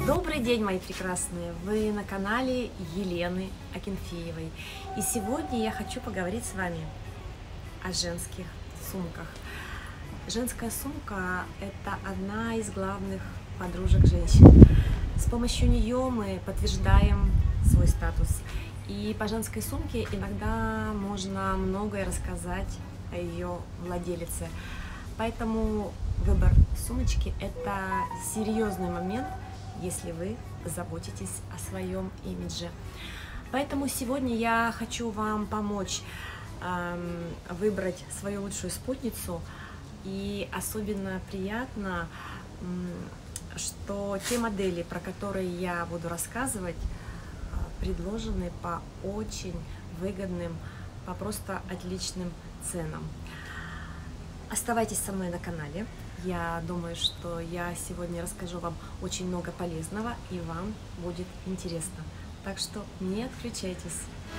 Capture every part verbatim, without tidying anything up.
Добрый день, мои прекрасные! Вы на канале Елены Акинфеевой. И сегодня я хочу поговорить с вами о женских сумках. Женская сумка – это одна из главных подружек женщин. С помощью нее мы подтверждаем свой статус. И по женской сумке иногда можно многое рассказать о ее владелице. Поэтому выбор сумочки – это серьезный момент, если вы заботитесь о своем имидже. Поэтому сегодня я хочу вам помочь э, выбрать свою лучшую спутницу. И особенно приятно, э, что те модели, про которые я буду рассказывать, э, предложены по очень выгодным, по просто отличным ценам. Оставайтесь со мной на канале. Я думаю, что я сегодня расскажу вам очень много полезного, и вам будет интересно. Так что не отключайтесь.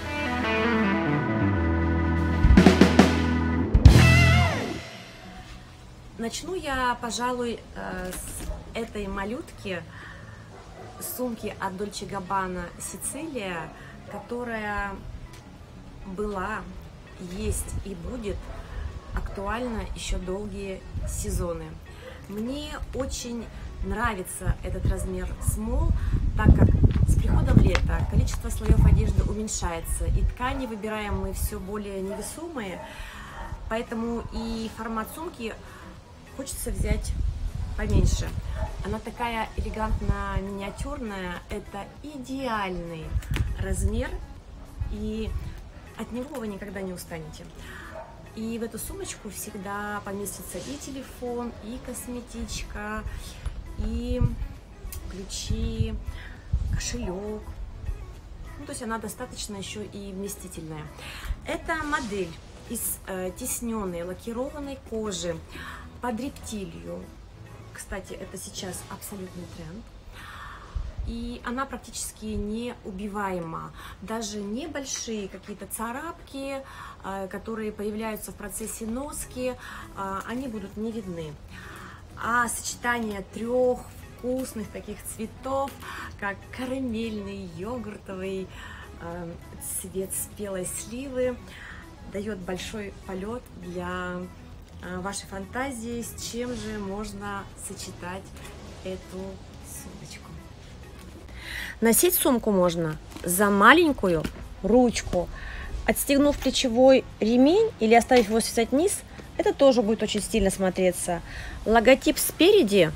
Начну я, пожалуй, с этой малютки, сумки от Dolce Gabbana Сицилия, которая была, есть и будет актуально еще долгие сезоны. Мне очень нравится этот размер small, так как с приходом лета количество слоев одежды уменьшается, и ткани выбираем мы все более невесомые, поэтому и формат сумки хочется взять поменьше. Она такая элегантно миниатюрная, это идеальный размер, и от него вы никогда не устанете. И в эту сумочку всегда поместится и телефон, и косметичка, и ключи, кошелек. Ну, то есть она достаточно еще и вместительная. Это модель из э, тисненной лакированной кожи под рептилию. Кстати, это сейчас абсолютный тренд. И она практически неубиваема. Даже небольшие какие-то царапки, которые появляются в процессе носки, они будут не видны. А сочетание трех вкусных таких цветов, как карамельный, йогуртовый, цвет спелой сливы, дает большой полет для вашей фантазии, с чем же можно сочетать эту сумочку. Носить сумку можно за маленькую ручку. Отстегнув плечевой ремень или оставив его свисать вниз, это тоже будет очень стильно смотреться. Логотип спереди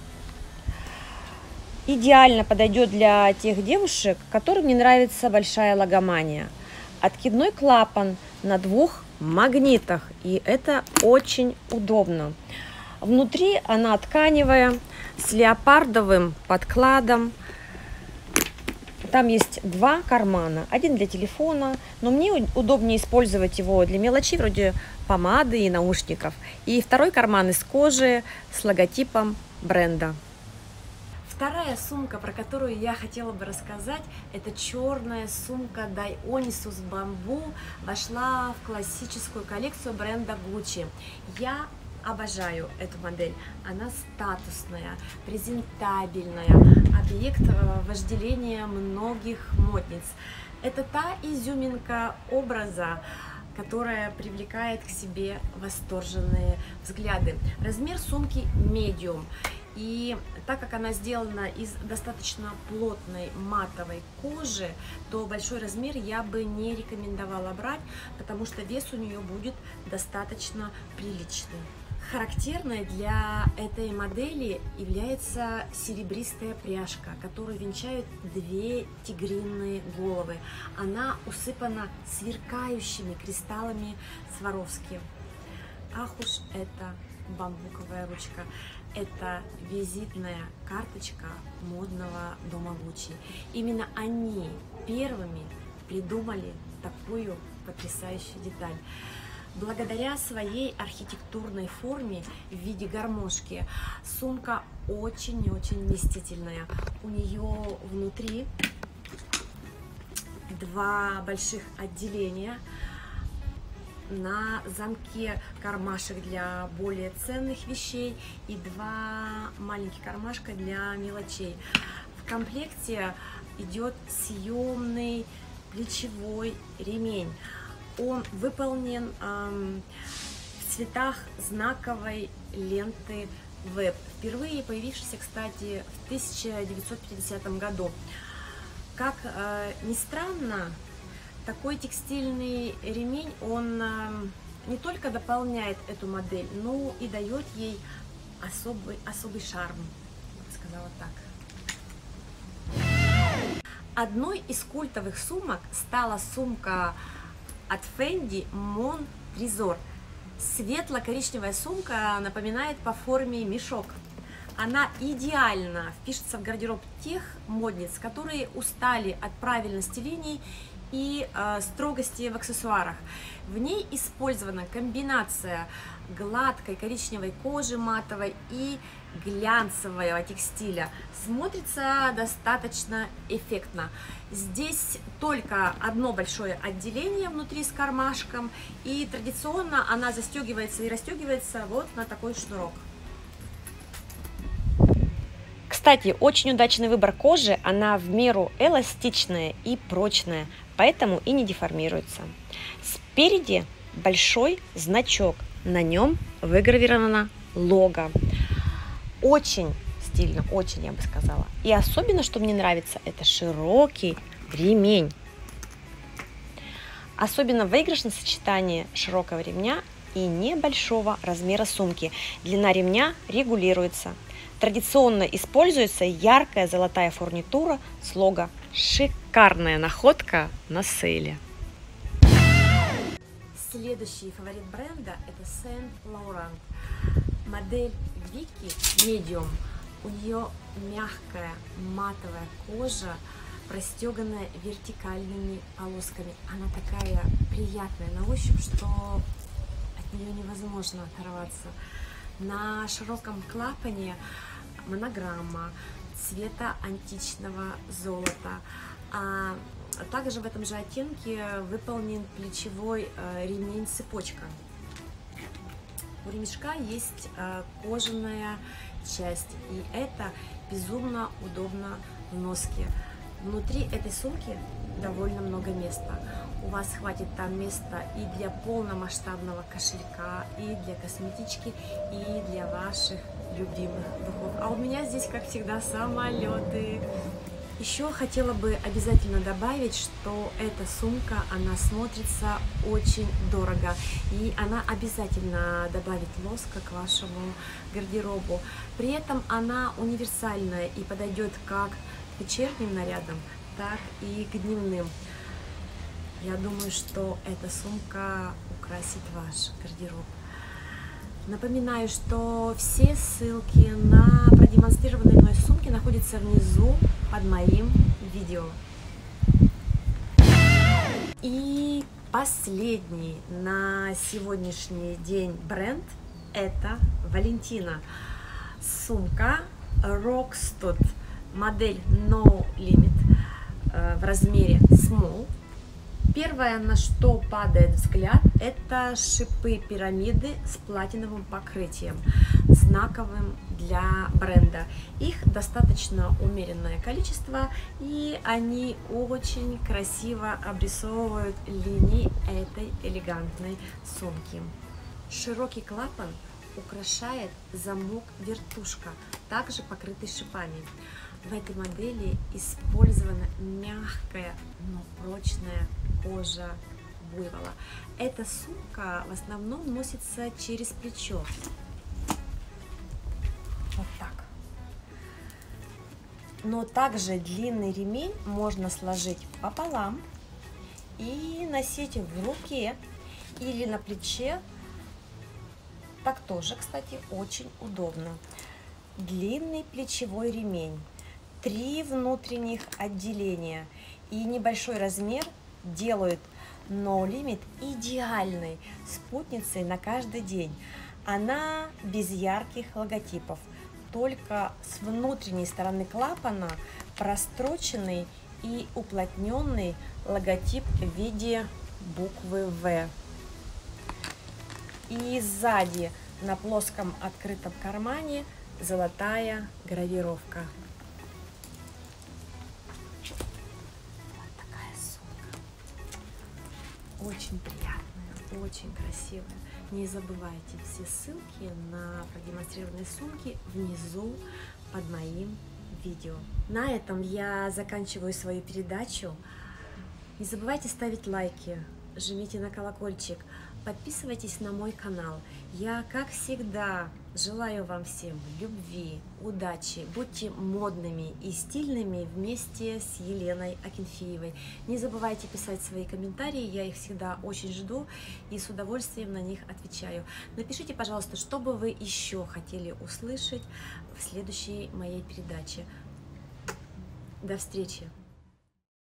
идеально подойдет для тех девушек, которым не нравится большая логомания. Откидной клапан на двух магнитах, и это очень удобно. Внутри она тканевая, с леопардовым подкладом. Там есть два кармана, один для телефона, но мне удобнее использовать его для мелочей, вроде помады и наушников. И второй карман из кожи с логотипом бренда. Вторая сумка, про которую я хотела бы рассказать, это черная сумка Dionyssus Bamboo, вошла в классическую коллекцию бренда Gucci. Я обожаю эту модель, она статусная, презентабельная, объект вожделения многих модниц. Это та изюминка образа, которая привлекает к себе восторженные взгляды. Размер сумки medium, и так как она сделана из достаточно плотной матовой кожи, то большой размер я бы не рекомендовала брать, потому что вес у нее будет достаточно приличный. Характерной для этой модели является серебристая пряжка, которую венчают две тигриные головы. Она усыпана сверкающими кристаллами Сваровски. Ах уж это бамбуковая ручка. Это визитная карточка модного дома Gucci. Именно они первыми придумали такую потрясающую деталь. Благодаря своей архитектурной форме в виде гармошки сумка очень-очень вместительная. У нее внутри два больших отделения. На замке кармашек для более ценных вещей и два маленьких кармашка для мелочей. В комплекте идет съемный плечевой ремень. Он выполнен эм, в цветах знаковой ленты веб, впервые появившейся, кстати, в тысяча девятьсот пятидесятом году. Как э, ни странно, такой текстильный ремень, он э, не только дополняет эту модель, но и дает ей особый, особый шарм, я бы сказала так. Одной из культовых сумок стала сумка от Fendi Mon Trésor. Светло-коричневая сумка напоминает по форме мешок. Она идеально впишется в гардероб тех модниц, которые устали от правильности линий и э, строгости в аксессуарах. В ней использована комбинация гладкой коричневой кожи матовой и глянцевого текстиля. Смотрится достаточно эффектно. Здесь только одно большое отделение внутри с кармашком, и традиционно она застегивается и расстегивается вот на такой шнурок. Кстати, очень удачный выбор кожи, она в меру эластичная и прочная, поэтому и не деформируется. Спереди большой значок, на нем выгравировано лого. Очень стильно, очень, я бы сказала. И особенно, что мне нравится, это широкий ремень. Особенно выигрышное сочетание широкого ремня и небольшого размера сумки. Длина ремня регулируется. Традиционно используется яркая золотая фурнитура с лого. Шикарная находка на сейле. Следующий фаворит бренда – это Saint Laurent. Модель Вики Medium. У нее мягкая матовая кожа, простеганная вертикальными полосками. Она такая приятная на ощупь, что от нее невозможно оторваться. На широком клапане монограмма цвета античного золота. А также в этом же оттенке выполнен плечевой ремень-цепочка. У ремешка есть кожаная часть, и это безумно удобно в носке. Внутри этой сумки довольно много места. У вас хватит там места и для полномасштабного кошелька, и для косметички, и для ваших любимых духов. А у меня здесь, как всегда, самолеты. Еще хотела бы обязательно добавить, что эта сумка, она смотрится очень дорого, и она обязательно добавит лоска к вашему гардеробу. При этом она универсальная и подойдет как к вечерним нарядам, так и к дневным. Я думаю, что эта сумка украсит ваш гардероб. Напоминаю, что все ссылки на продемонстрированные мной сумки находятся внизу под моим видео. И последний на сегодняшний день бренд – это Валентина. Сумка Rockstud, модель No Limit в размере Small. Первое, на что падает взгляд, это шипы пирамиды с платиновым покрытием, знаковым для бренда. Их достаточно умеренное количество, и они очень красиво обрисовывают линии этой элегантной сумки. Широкий клапан украшает замок-вертушка, также покрытый шипами. В этой модели использована мягкая, но прочная кожа буйвола. Эта сумка в основном носится через плечо. Вот так. Но также длинный ремень можно сложить пополам и носить в руке или на плече. Так тоже, кстати, очень удобно. Длинный плечевой ремень, три внутренних отделения и небольшой размер делают No Limit идеальной спутницей на каждый день. Она без ярких логотипов, только с внутренней стороны клапана простроченный и уплотненный логотип в виде буквы В. И сзади на плоском открытом кармане золотая гравировка. очень приятная, очень красивая. Не забывайте все ссылки на продемонстрированные сумки внизу под моим видео. На этом я заканчиваю свою передачу. Не забывайте ставить лайки, жмите на колокольчик, подписывайтесь на мой канал. Я, как всегда, желаю вам всем любви, удачи, будьте модными и стильными вместе с Еленой Акинфеевой. Не забывайте писать свои комментарии, я их всегда очень жду и с удовольствием на них отвечаю. Напишите, пожалуйста, что бы вы еще хотели услышать в следующей моей передаче. До встречи!